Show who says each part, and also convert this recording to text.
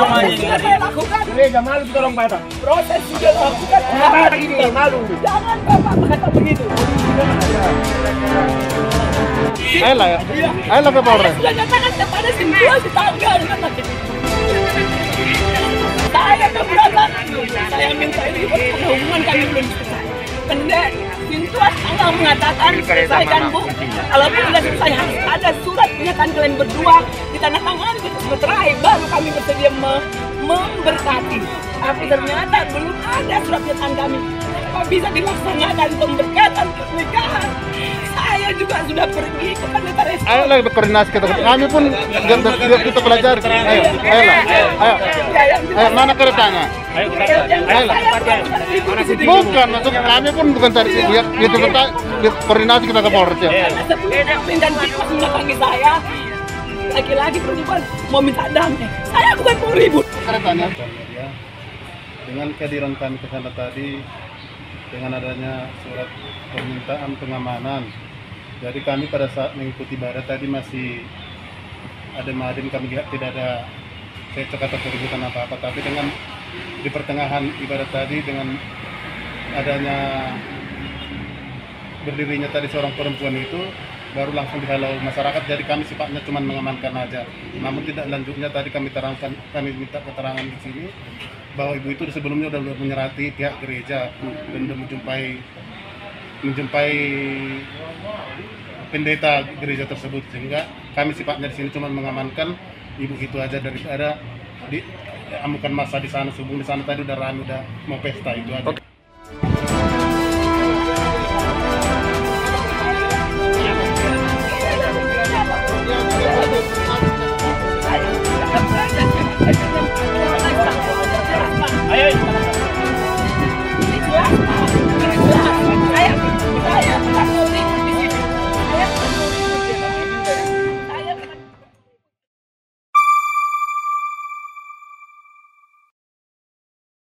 Speaker 1: saya lakukan.
Speaker 2: Gereja malu tolong Pak.
Speaker 1: Proses sudah lakukan.
Speaker 2: Kenapa ini malu?
Speaker 1: Jangan Bapak berkata begitu.
Speaker 3: Ayolah ya. Ayolah ke Polres.
Speaker 1: Sudah nyatakan kepada simulasi tanggal. Saya keberatan. Saya minta ini karena hubungan kami belum selesai. Pendek Sintuas tanggal mengatakan selesaikan Bu. Kalaupun sudah selesai harus ada surat pernyataan kalian berdua ditandatangani di terakhir baru kami bersedia memberkati. Tapi ternyata belum ada surat pernyataan kami. Apa bisa dilaksanakan pemberkatan pernikahan? Saya juga sudah pergi ke pendeta Resto.
Speaker 3: Ayolah berkoordinasi kita. Kami pun kita pelajari. Ayo, ayolah. Ayo, mana keretanya? Ayolah. Bukan, maksud kami pun bukan cari dia koordinasi kita ke Polres ya.
Speaker 1: Dan Tikus mendatangi saya. Laki-laki perempuan mau minta damai. Saya bukan mau ribut.
Speaker 3: Keretanya. Dengan kehadiran kami ke sana tadi, dengan adanya surat permintaan pengamanan, jadi kami pada saat mengikuti ibadah tadi masih adem-adem, kami lihat tidak ada cekcok atau keributan apa-apa. Tapi dengan di pertengahan ibadah tadi, dengan adanya berdirinya tadi seorang perempuan itu, baru langsung dihalau masyarakat. Jadi kami sifatnya cuma mengamankan aja. Namun tidak lanjutnya tadi kami terangkan, kami minta keterangan di sini bahwa ibu itu sebelumnya sudah menyerati pihak gereja dan sudah menjumpai pendeta gereja tersebut, sehingga kami sifatnya di sini cuma mengamankan ibu itu aja daripada diamukan massa di sana. Subuh di sana tadi udah rame, udah mau pesta itu aja.